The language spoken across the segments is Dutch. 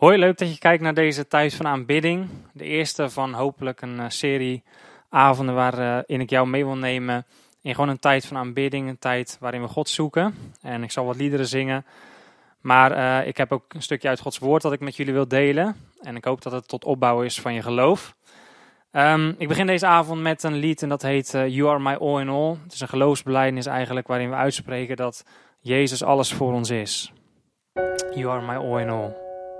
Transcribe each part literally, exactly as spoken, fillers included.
Hoi, leuk dat je kijkt naar deze tijd van aanbidding. De eerste van hopelijk een uh, serie avonden waarin uh, ik jou mee wil nemen in gewoon een tijd van aanbidding. Een tijd waarin we God zoeken. En ik zal wat liederen zingen. Maar uh, ik heb ook een stukje uit Gods woord dat ik met jullie wil delen. En ik hoop dat het tot opbouw is van je geloof. Um, ik begin deze avond met een lied en dat heet uh, You Are My All in All. Het is een geloofsbelijdenis eigenlijk waarin we uitspreken dat Jezus alles voor ons is. You are my all in all.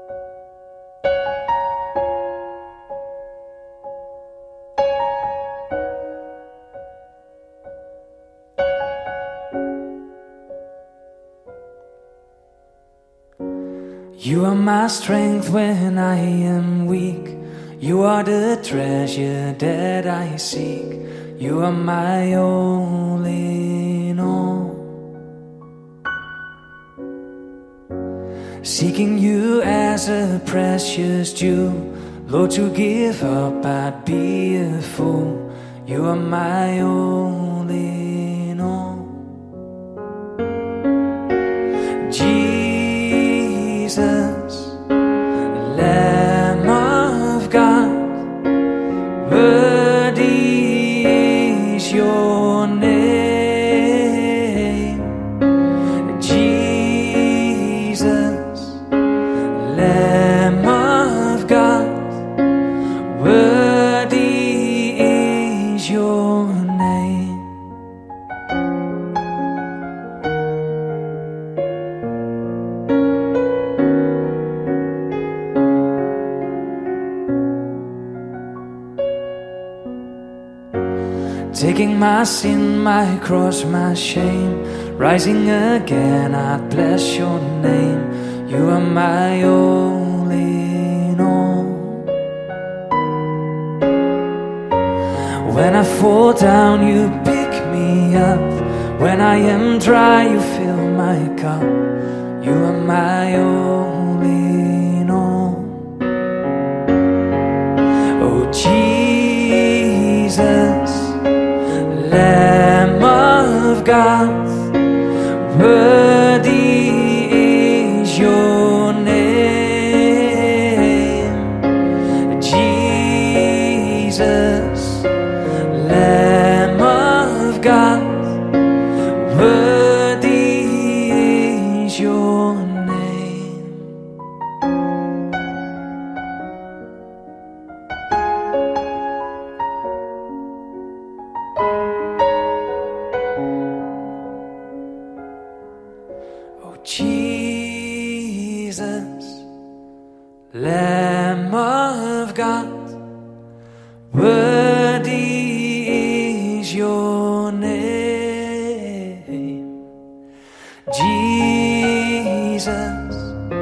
You are my strength when I am weak. You are the treasure that I seek. You are my all in all. Seeking you as a precious jewel. Lord, to give up I'd be a fool. You are my all in all. Jesus, Lamb of God, worthy is your name. Jesus, Lamb of God, worthy is your name. Taking my sin, my cross, my shame, rising again, I bless your name. You are my all in all. When I fall down, you pick me up. When I am dry, you fill my cup. You are my all in all. Oh Jesus, Lamb of God, worthy is your name. Jesus, Lamb of God, worthy is your name. Jesus, Lamb of God, worthy is your name. Jesus,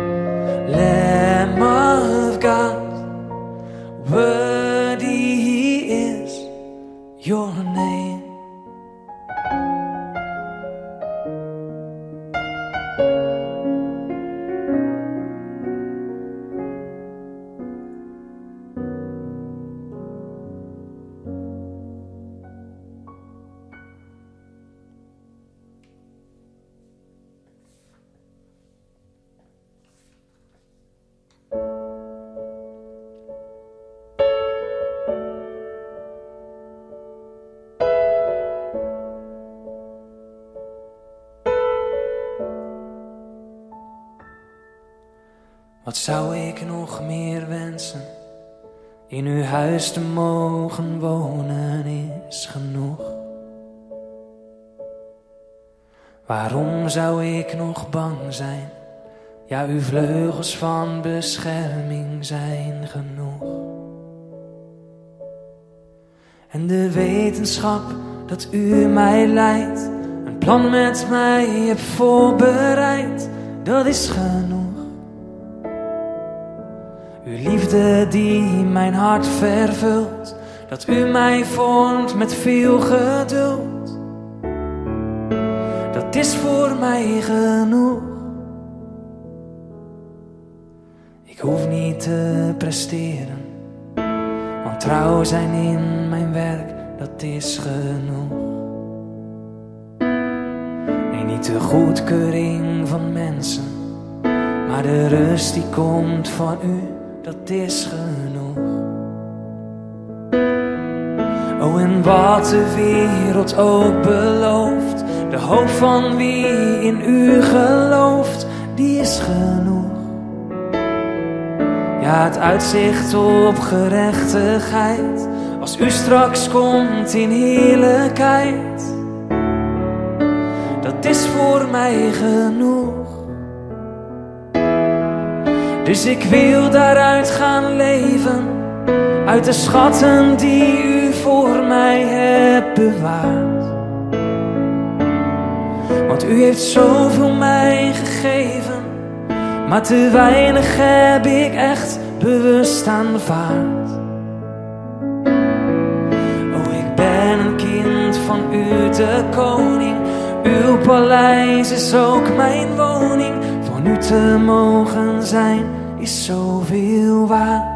Lamb of God, worthy is your name. Wat zou ik nog meer wensen? In uw huis te mogen wonen is genoeg. Waarom zou ik nog bang zijn? Ja, uw vleugels van bescherming zijn genoeg. En de wetenschap dat u mij leidt, een plan met mij hebt voorbereid, dat is genoeg. Uw liefde die mijn hart vervult, dat u mij vormt met veel geduld, dat is voor mij genoeg. Ik hoef niet te presteren, want trouw zijn in mijn werk, dat is genoeg. Nee, niet de goedkeuring van mensen, Maar de rust die komt van u, dat is genoeg. Oh, en wat de wereld ook belooft, de hoop van wie in u gelooft, die is genoeg. Ja, het uitzicht op gerechtigheid, als u straks komt in heerlijkheid, dat is voor mij genoeg. Dus ik wil daaruit gaan leven, uit de schatten die u voor mij hebt bewaard. Want u heeft zoveel mij gegeven, maar te weinig heb ik echt bewust aanvaard. Oh, ik ben een kind van u, de koning. Uw paleis is ook mijn woning. Van u te mogen zijn is zoveel waard.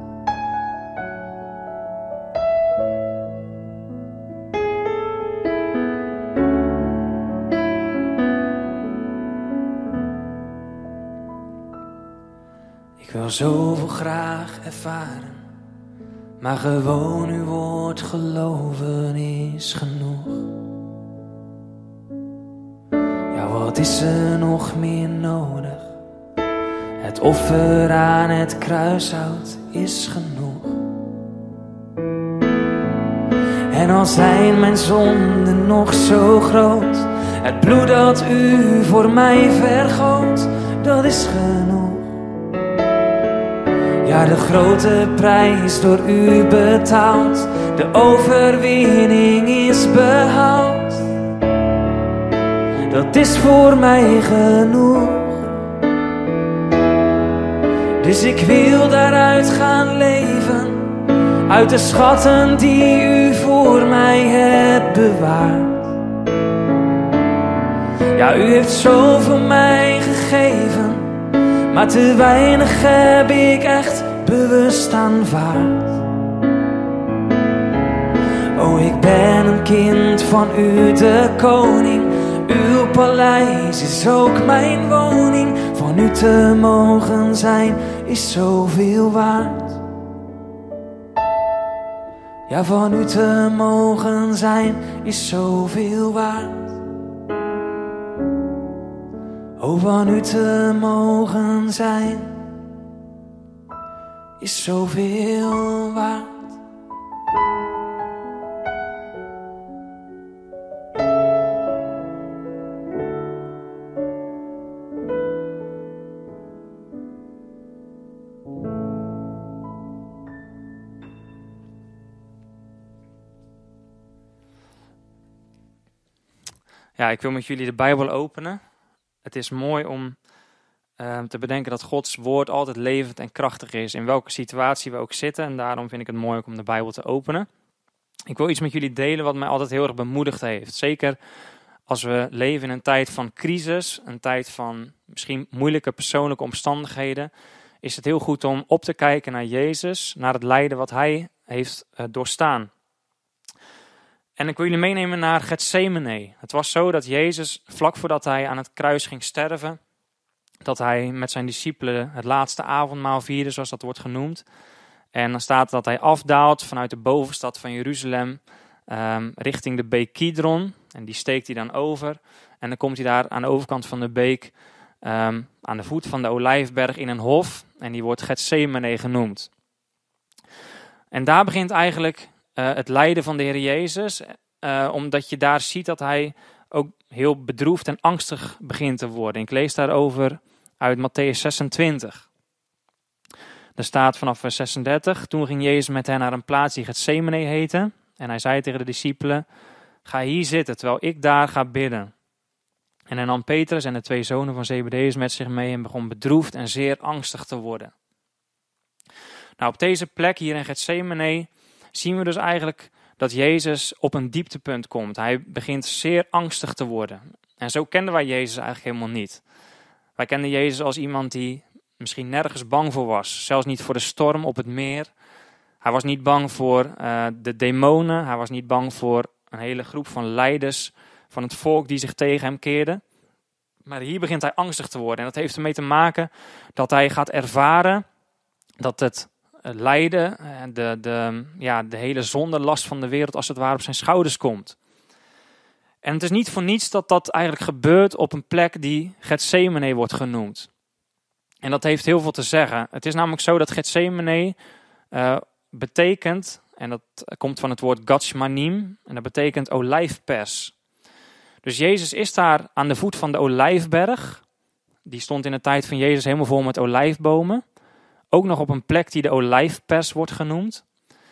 Ik wil zoveel graag ervaren, maar gewoon uw woord geloven is genoeg. Ja, wat is er nog meer nodig? Het offer aan het kruishout is genoeg. En al zijn mijn zonden nog zo groot, het bloed dat u voor mij vergoot, dat is genoeg. Ja, de grote prijs door u betaald, de overwinning is behaald. Dat is voor mij genoeg. Dus ik wil daaruit gaan leven, uit de schatten die u voor mij hebt bewaard. Ja, u heeft zoveel mij gegeven, maar te weinig heb ik echt bewust aanvaard. Oh, ik ben een kind van u, de koning. Uw paleis is ook mijn woning. Van u te mogen zijn is zoveel waard. Ja, van u te mogen zijn is zoveel waard. Oh, van u te mogen zijn is zoveel waard. Ja, ik wil met jullie de Bijbel openen. Het is mooi om uh, te bedenken dat Gods woord altijd levend en krachtig is, in welke situatie we ook zitten. En daarom vind ik het mooi ook om de Bijbel te openen. Ik wil iets met jullie delen wat mij altijd heel erg bemoedigd heeft. Zeker als we leven in een tijd van crisis, een tijd van misschien moeilijke persoonlijke omstandigheden, is het heel goed om op te kijken naar Jezus, naar het lijden wat hij heeft uh, doorstaan. En ik wil jullie meenemen naar Getsemane. Het was zo dat Jezus, vlak voordat hij aan het kruis ging sterven, dat hij met zijn discipelen het laatste avondmaal vierde, zoals dat wordt genoemd. En dan staat dat hij afdaalt vanuit de bovenstad van Jeruzalem um, richting de beek Kidron. En die steekt hij dan over. En dan komt hij daar aan de overkant van de beek, um, aan de voet van de Olijfberg in een hof. En die wordt Getsemane genoemd. En daar begint eigenlijk Uh, het lijden van de Heer Jezus, uh, omdat je daar ziet dat hij ook heel bedroefd en angstig begint te worden. Ik lees daarover uit Mattheüs zesentwintig. Er staat vanaf vers zesendertig, toen ging Jezus met hen naar een plaats die Getsemane heette. En hij zei tegen de discipelen, ga hier zitten terwijl ik daar ga bidden. En hij nam Petrus en de twee zonen van Zebedeus met zich mee en begon bedroefd en zeer angstig te worden. Nou, op deze plek hier in Getsemane zien we dus eigenlijk dat Jezus op een dieptepunt komt. Hij begint zeer angstig te worden. En zo kenden wij Jezus eigenlijk helemaal niet. Wij kenden Jezus als iemand die misschien nergens bang voor was. Zelfs niet voor de storm op het meer. Hij was niet bang voor uh, de demonen. Hij was niet bang voor een hele groep van leiders van het volk die zich tegen hem keerden. Maar hier begint hij angstig te worden. En dat heeft ermee te maken dat hij gaat ervaren dat het lijden, de, de, ja, de hele zondelast van de wereld als het ware op zijn schouders komt. En het is niet voor niets dat dat eigenlijk gebeurt op een plek die Getsemane wordt genoemd. En dat heeft heel veel te zeggen. Het is namelijk zo dat Getsemane uh, betekent, en dat komt van het woord Gatsmanim, en dat betekent olijfpers. Dus Jezus is daar aan de voet van de olijfberg. Die stond in de tijd van Jezus helemaal vol met olijfbomen. Ook nog op een plek die de olijfpers wordt genoemd.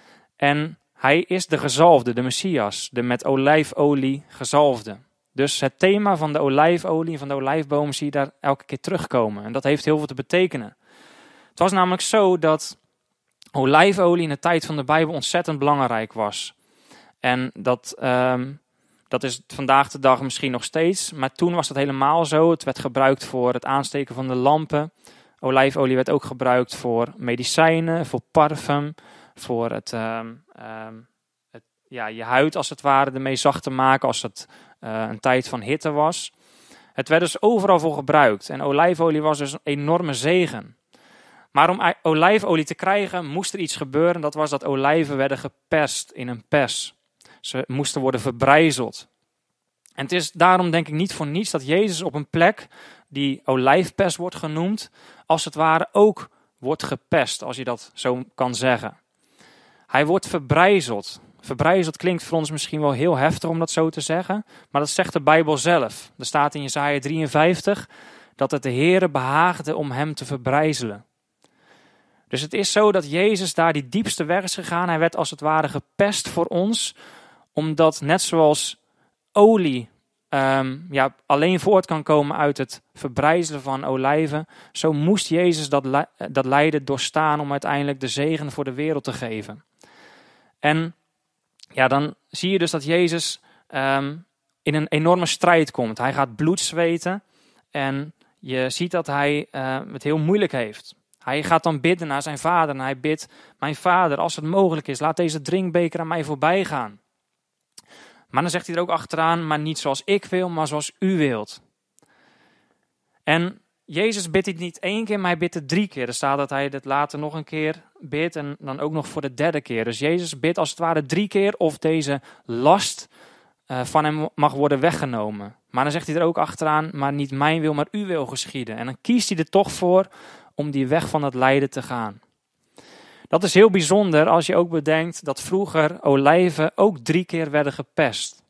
En hij is de gezalfde, de Messias, de met olijfolie gezalfde. Dus het thema van de olijfolie en van de olijfbomen zie je daar elke keer terugkomen. En dat heeft heel veel te betekenen. Het was namelijk zo dat olijfolie in de tijd van de Bijbel ontzettend belangrijk was. En dat, um, dat is vandaag de dag misschien nog steeds. Maar toen was dat helemaal zo. Het werd gebruikt voor het aansteken van de lampen. Olijfolie werd ook gebruikt voor medicijnen, voor parfum, voor het, um, um, het, ja, je huid als het ware ermee zacht te maken als het uh, een tijd van hitte was. Het werd dus overal voor gebruikt. En olijfolie was dus een enorme zegen. Maar om olijfolie te krijgen moest er iets gebeuren. Dat was dat olijven werden geperst in een pers. Ze moesten worden verbrijzeld. En het is daarom denk ik niet voor niets dat Jezus op een plek die olijfpers wordt genoemd, als het ware ook wordt gepest, als je dat zo kan zeggen. Hij wordt verbrijzeld. Verbrijzeld klinkt voor ons misschien wel heel heftig om dat zo te zeggen, maar dat zegt de Bijbel zelf. Er staat in Jesaja drieënvijftig dat het de Heere behaagde om hem te verbrijzelen. Dus het is zo dat Jezus daar die diepste weg is gegaan. Hij werd als het ware gepest voor ons, omdat net zoals olie um, ja, alleen voort kan komen uit het verbrijzelen van olijven, zo moest Jezus dat, li- dat lijden doorstaan om uiteindelijk de zegen voor de wereld te geven. En ja, dan zie je dus dat Jezus um, in een enorme strijd komt. Hij gaat bloed zweten en je ziet dat hij uh, het heel moeilijk heeft. Hij gaat dan bidden naar zijn vader en hij bidt: mijn vader, als het mogelijk is, laat deze drinkbeker aan mij voorbij gaan. Maar dan zegt hij er ook achteraan: maar niet zoals ik wil, maar zoals u wilt. En Jezus bidt dit niet één keer, maar hij bidt het drie keer. Er staat dat hij dit later nog een keer bidt en dan ook nog voor de derde keer. Dus Jezus bidt als het ware drie keer of deze last uh, van hem mag worden weggenomen. Maar dan zegt hij er ook achteraan: maar niet mijn wil, maar uw wil geschieden. En dan kiest hij er toch voor om die weg van het lijden te gaan. Dat is heel bijzonder als je ook bedenkt dat vroeger olijven ook drie keer werden gepest.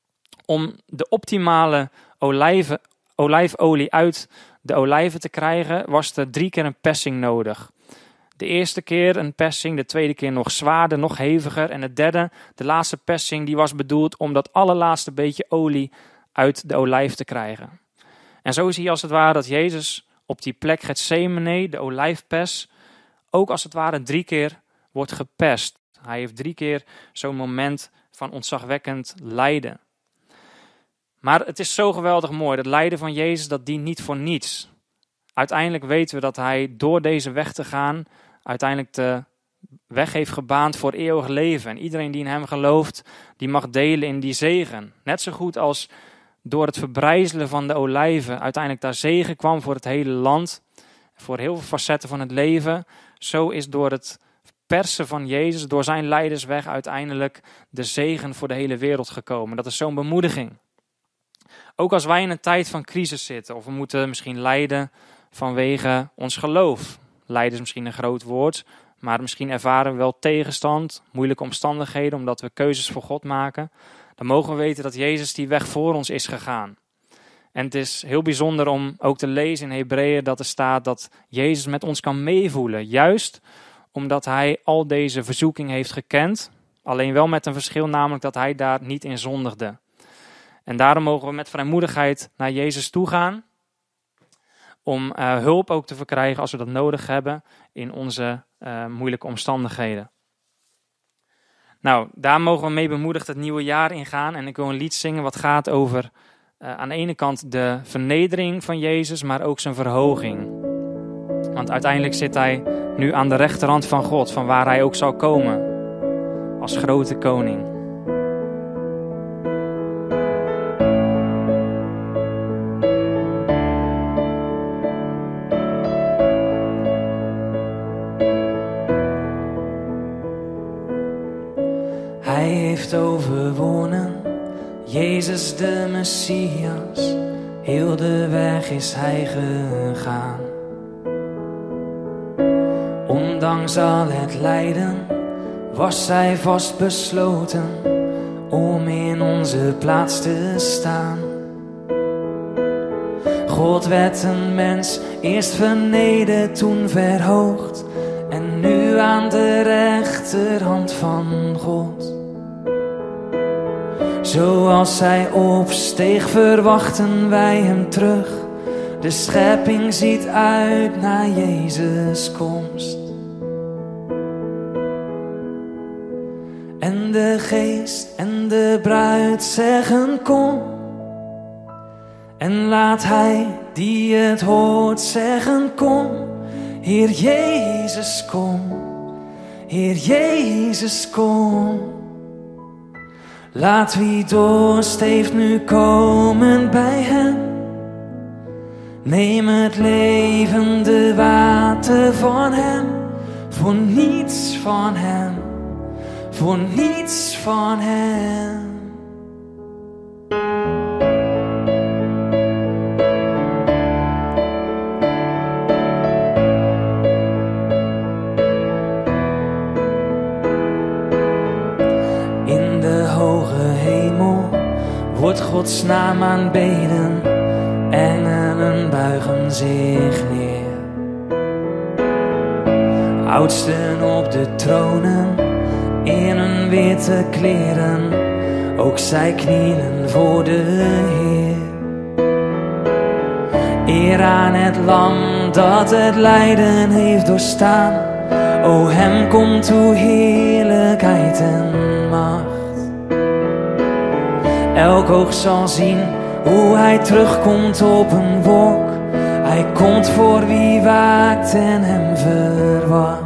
Om de optimale olijven, olijfolie uit de olijven te krijgen, was er drie keer een persing nodig. De eerste keer een persing, de tweede keer nog zwaarder, nog heviger. En de derde, de laatste persing, die was bedoeld om dat allerlaatste beetje olie uit de olijf te krijgen. En zo zie je als het ware dat Jezus op die plek Getsemane, de olijfpers, ook als het ware drie keer wordt gepest. Hij heeft drie keer zo'n moment van ontzagwekkend lijden. Maar het is zo geweldig mooi. Dat lijden van Jezus, dat dient niet voor niets. Uiteindelijk weten we dat hij door deze weg te gaan, uiteindelijk de weg heeft gebaand voor eeuwig leven. En iedereen die in hem gelooft, die mag delen in die zegen. Net zo goed als door het verbrijzelen van de olijven uiteindelijk daar zegen kwam voor het hele land, voor heel veel facetten van het leven. Zo is door het persen van Jezus, door zijn lijdensweg uiteindelijk de zegen voor de hele wereld gekomen. Dat is zo'n bemoediging. Ook als wij in een tijd van crisis zitten, of we moeten misschien lijden vanwege ons geloof. Lijden is misschien een groot woord, maar misschien ervaren we wel tegenstand, moeilijke omstandigheden, omdat we keuzes voor God maken. Dan mogen we weten dat Jezus die weg voor ons is gegaan. En het is heel bijzonder om ook te lezen in Hebreeën dat er staat dat Jezus met ons kan meevoelen. Juist omdat hij al deze verzoeking heeft gekend. Alleen wel met een verschil, namelijk dat hij daar niet in zondigde. En daarom mogen we met vrijmoedigheid naar Jezus toe gaan. Om uh, hulp ook te verkrijgen als we dat nodig hebben in onze uh, moeilijke omstandigheden. Nou, daar mogen we mee bemoedigd het nieuwe jaar ingaan. En ik wil een lied zingen wat gaat over uh, aan de ene kant de vernedering van Jezus, maar ook zijn verhoging. Want uiteindelijk zit hij nu aan de rechterhand van God, van waar hij ook zal komen als grote koning. heeft overwonnen. Jezus de Messias, heel de weg is hij gegaan. Ondanks al het lijden was hij vastbesloten om in onze plaats te staan. God werd een mens, eerst vernederd, toen verhoogd, en nu aan de rechterhand van God. Zoals hij opsteeg, verwachten wij hem terug. De schepping ziet uit naar Jezus' komst. En de geest en de bruid zeggen kom. En laat hij die het hoort zeggen kom. Heer Jezus kom, Heer Jezus kom. Laat wie dorst heeft nu komen bij hem. Neem het levende water van hem. Voor niets van hem, voor niets van hem. In de hoge hemel wordt Gods naam aanbeden. Engelen buigen zich neer. Oudsten op de tronen in hun witte kleren, ook zij knielen voor de Heer. Eer aan het lam dat het lijden heeft doorstaan. O hem komt toe heerlijkheid en macht. Elk oog zal zien hoe hij terugkomt op een wolk. Hij komt voor wie waakt en hem verwacht.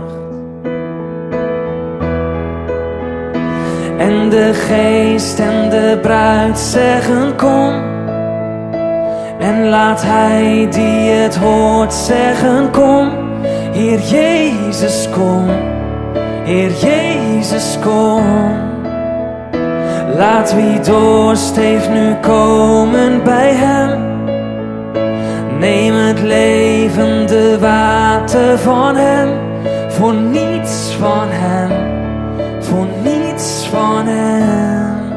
En de geest en de bruid zeggen kom. En laat hij die het hoort zeggen kom. Heer Jezus kom, Heer Jezus kom. Laat wie dorst heeft nu komen bij hem. Neem het levende water van hem. Voor niets van hem, voor niets van hem.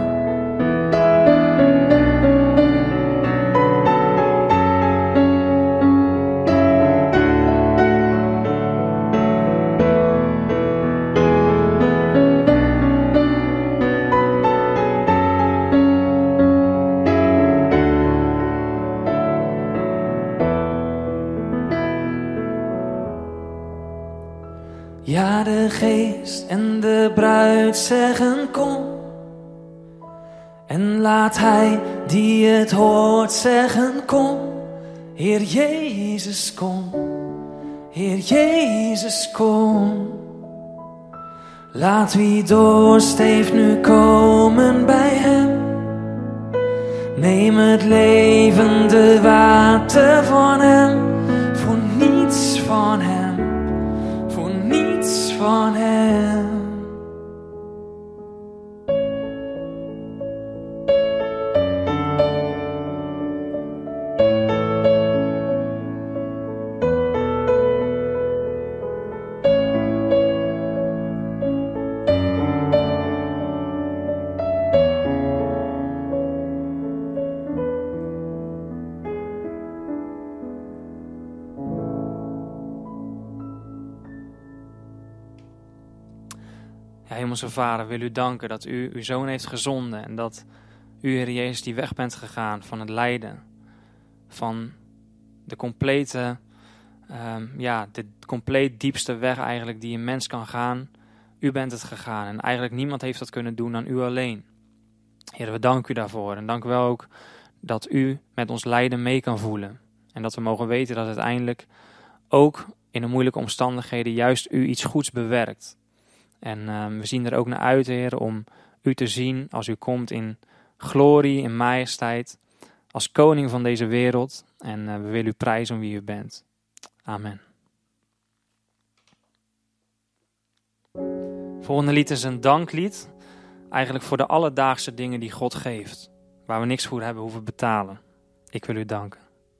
Ja, de geest en de bruid zeggen kom. En laat hij die het hoort zeggen kom. Heer Jezus kom, Heer Jezus kom. Laat wie dorst heeft nu komen bij hem. Neem het levende water van hem. Voor niets van hem, voor niets van hem. Ja, Hemelse Vader, wil u danken dat u uw Zoon heeft gezonden en dat u, Heer Jezus, die weg bent gegaan van het lijden, van de complete, um, ja, de compleet diepste weg eigenlijk die een mens kan gaan. U bent het gegaan en eigenlijk niemand heeft dat kunnen doen dan u alleen. Heer, we danken u daarvoor en dank u wel ook dat u met ons lijden mee kan voelen en dat we mogen weten dat uiteindelijk ook in de moeilijke omstandigheden juist u iets goeds bewerkt. En uh, we zien er ook naar uit, Heer, om u te zien als u komt in glorie, in majesteit, als koning van deze wereld. En uh, we willen u prijzen om wie u bent. Amen. Volgende lied is een danklied Eigenlijk voor de alledaagse dingen die God geeft. Waar we niks voor hebben hoeven betalen. Ik wil u danken.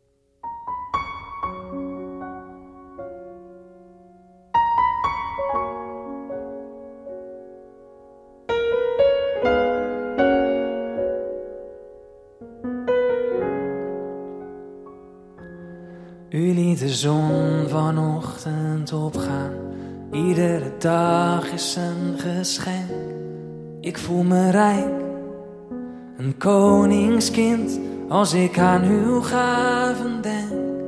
U liet de zon vanochtend opgaan. Iedere dag is een geschenk. Ik voel me rijk, een koningskind, als ik aan uw gaven denk.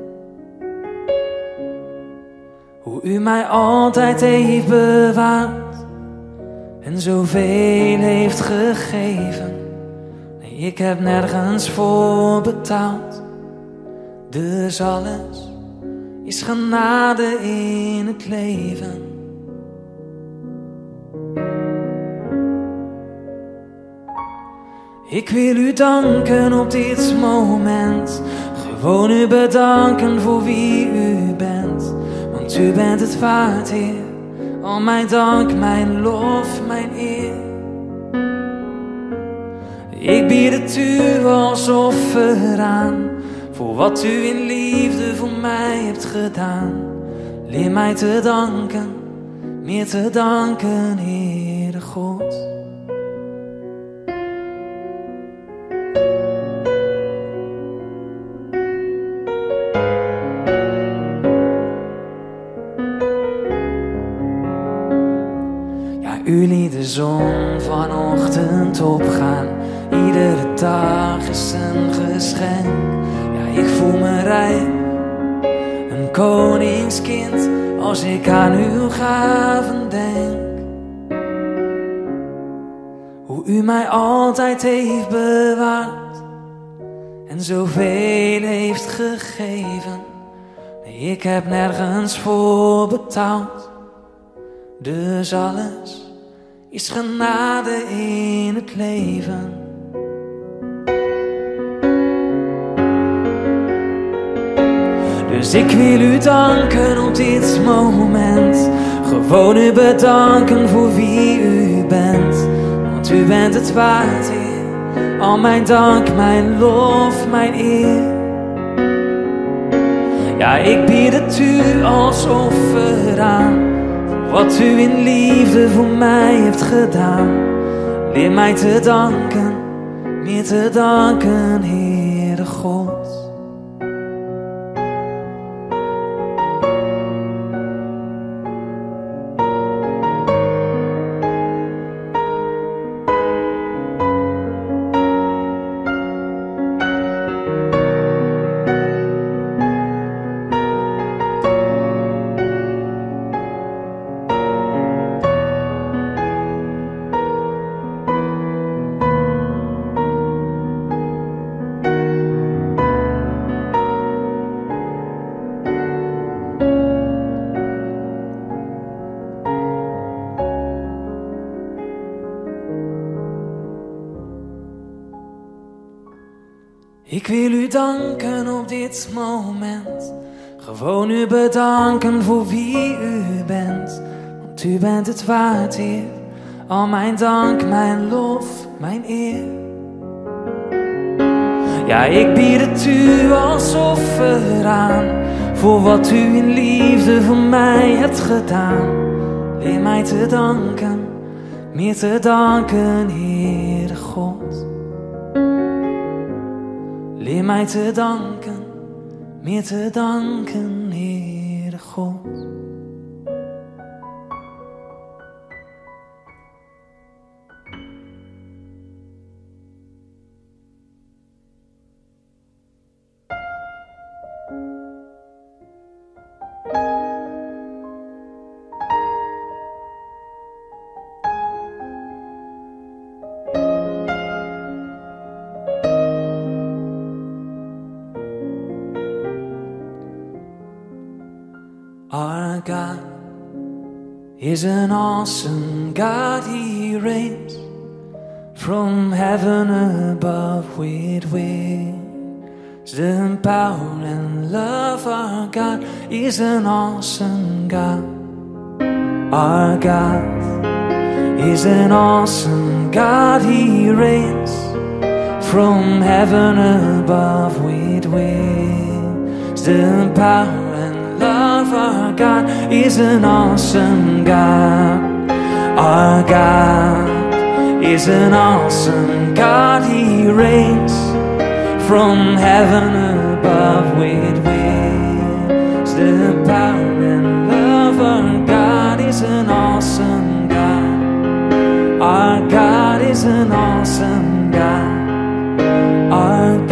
Hoe u mij altijd heeft bewaard en zoveel heeft gegeven. Nee, ik heb nergens voor betaald. Dus alles is genade in het leven. Ik wil u danken op dit moment. Gewoon u bedanken voor wie u bent. Want u bent het waard, Heer. Al mijn dank, mijn lof, mijn eer. Ik bied het u als offer aan. Voor wat u in liefde voor mij hebt gedaan. Leer mij te danken, meer te danken, Heere God. Ja, u liet de zon vanochtend opgaan. Iedere dag is een geschenk. Ik voel me rijk, een koningskind, als ik aan uw gaven denk. Hoe u mij altijd heeft bewaard en zoveel heeft gegeven. Nee, ik heb nergens voor betaald. Dus alles is genade in het leven. Dus ik wil u danken op dit moment. Gewoon u bedanken voor wie u bent. Want u bent het waard, Heer. Al mijn dank, mijn lof, mijn eer. Ja, ik bied het u als offer aan. Wat u in liefde voor mij hebt gedaan. Leer mij te danken, meer te danken, Heere God. Ik wil u danken op dit moment. Gewoon u bedanken voor wie u bent. Want u bent het waard, Heer. Al mijn dank, mijn lof, mijn eer. Ja, ik bied het u als offer aan. Voor wat u in liefde voor mij hebt gedaan. Leer mij te danken, meer te danken, Heere God. Leer mij te danken, meer te danken, Heere God. Our God is an awesome God. He reigns from heaven above with wisdom, power and love. Our God is an awesome God. Our God is an awesome God. He reigns from heaven above with wisdom, power, and love. Our God is an awesome God. Our God is an awesome God. He reigns from heaven above with wisdom, power, and love. Our God is an awesome God. Our God is an awesome God. Our